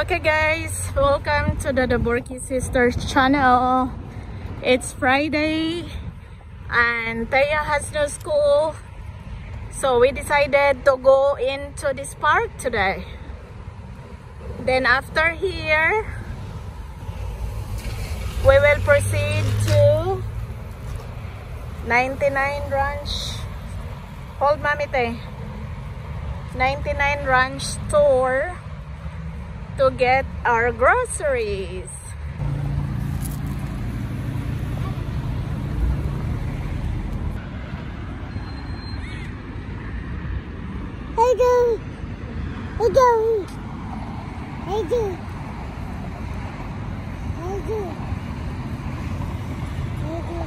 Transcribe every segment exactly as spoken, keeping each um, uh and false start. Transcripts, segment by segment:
Okay guys, welcome to the Borky Sisters channel. It's Friday and Taya has no school, so we decided to go into this park today. Then after here, we will proceed to ninety-nine Ranch. Hold mommy tay. ninety-nine Ranch store to get our groceries. Hey go, hey go, hey go, hey go, hey go.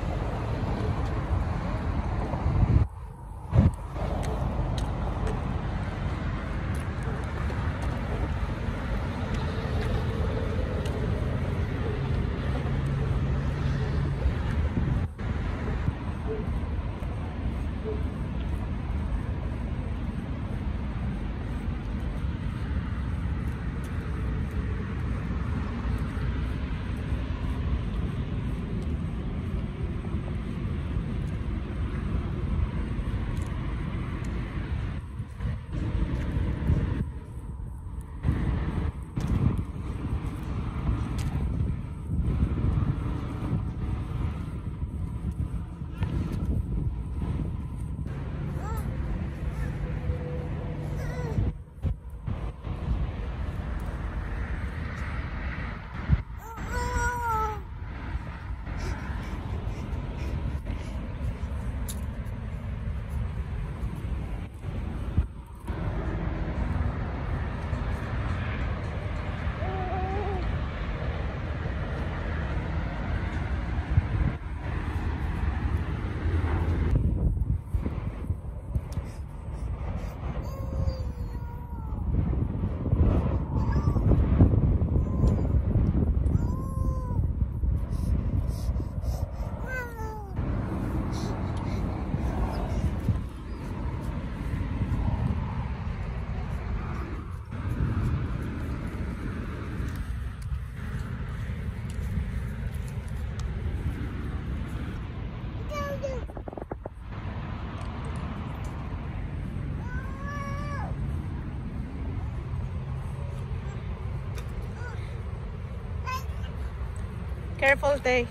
Careful, Tay.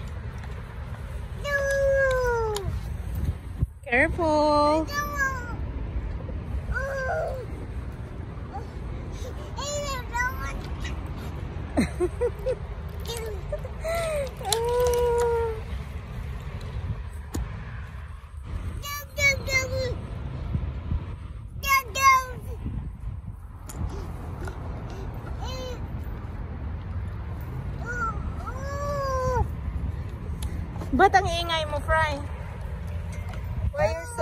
No. Careful. No. Oh. Ba't ang ingay mo, Frey? Why you so...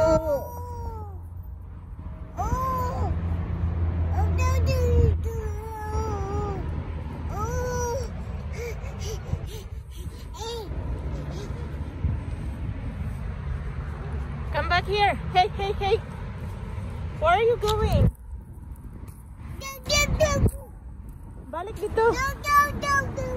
Oh. Oh, no, no, no. Oh. Come back here. Hey, hey, hey. Where are you going? No, no, no. Balik dito. No, no, no, no.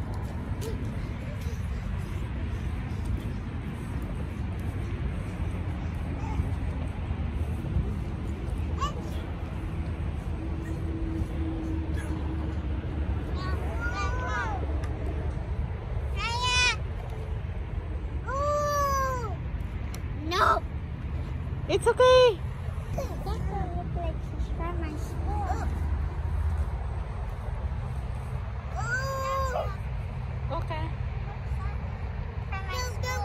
It's okay. That will look like she's from my school. Okay. From my school.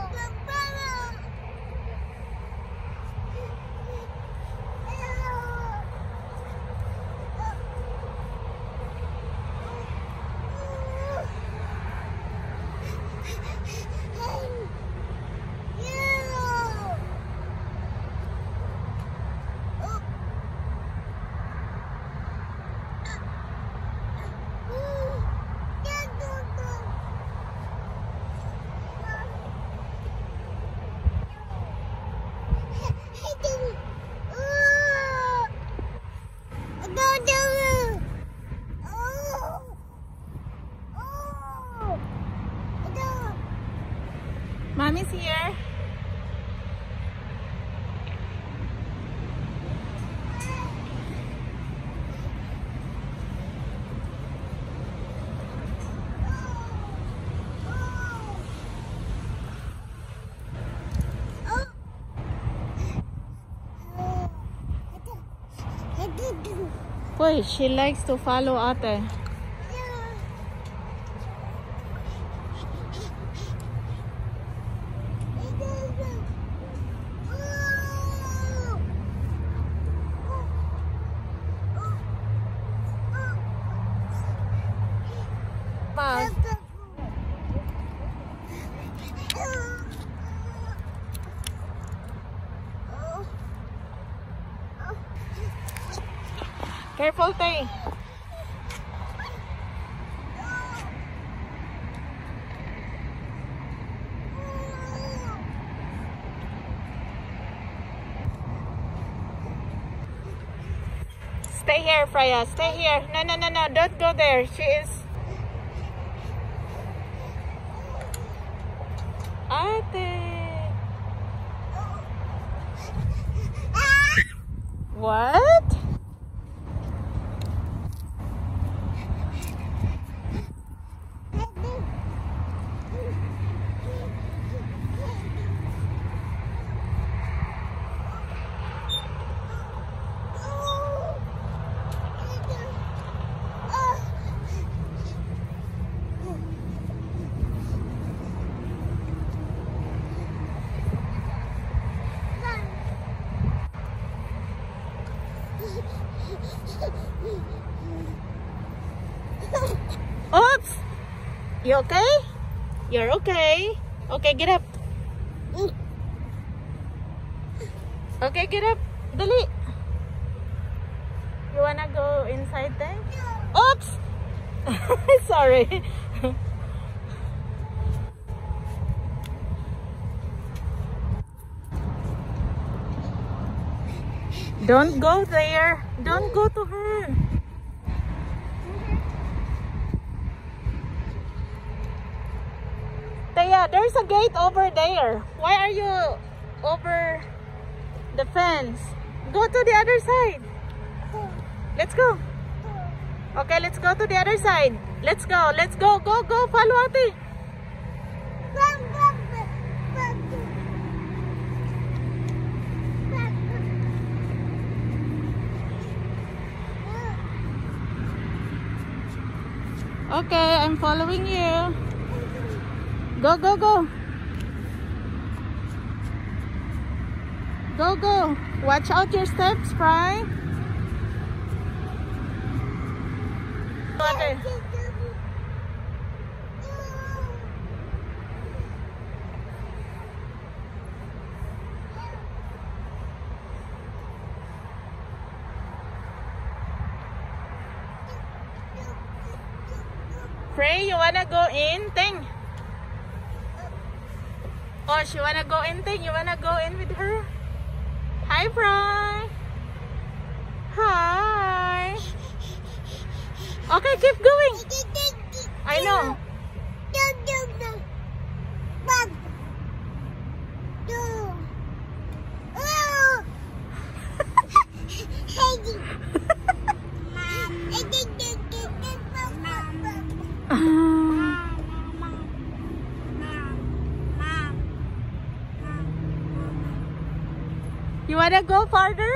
Boy, she likes to follow ate. Bye. Careful, Tay. Stay here, Freya. Stay here. No, no, no, no. Don't go there. She is... Ate. What? Oops! You okay? You're okay. Okay, get up. Okay, get up. Dali. You wanna go inside there? Oops! Sorry. Don't go there. Don't go to her. Taya, there's a gate over there. Why are you over the fence? Go to the other side. Let's go. Okay, let's go to the other side. Let's go. Let's go. Go, go. Follow ate. Okay, I'm following you. Go, go, go. Go, go. Watch out your steps, Frey. Okay. Frey, you wanna go in? Thing. Oh, she wanna go in, Thing. You wanna go in with her? Hi, Frey. Hi. Okay, keep going. I know. You wanna go farther?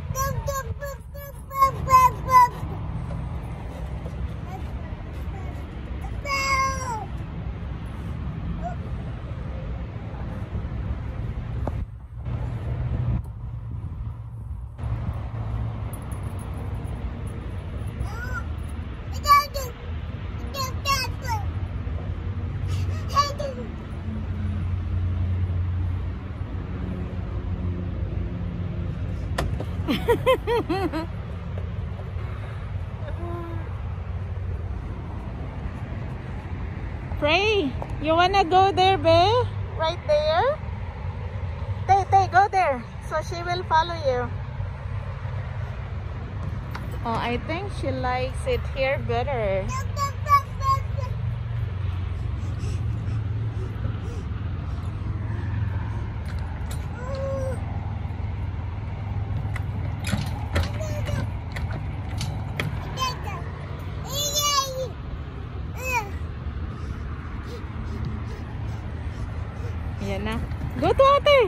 Frey, you wanna go there, babe? Right there? Tay, Tay, go there. So she will follow you. Oh, I think she likes it here better. Yan na. Go to ate.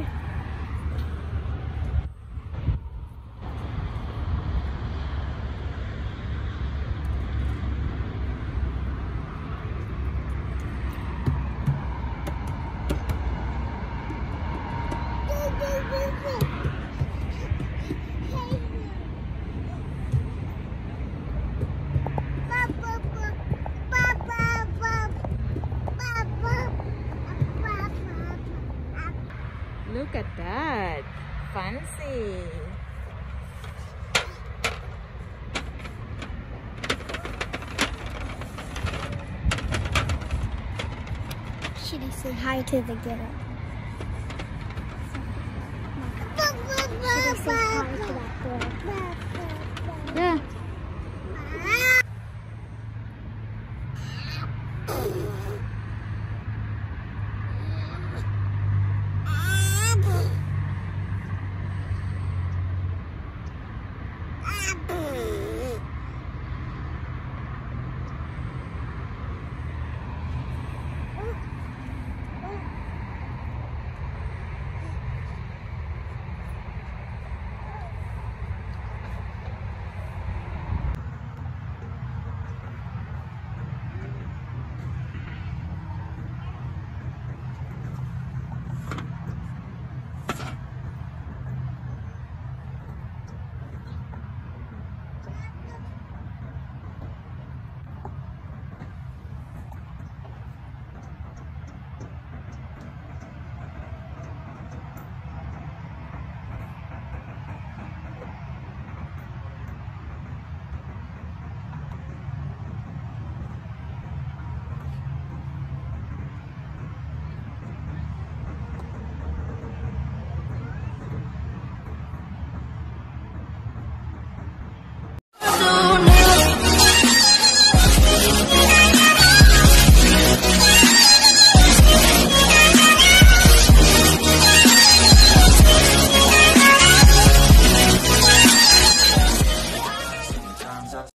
that? Fancy. Should I say hi to the girl?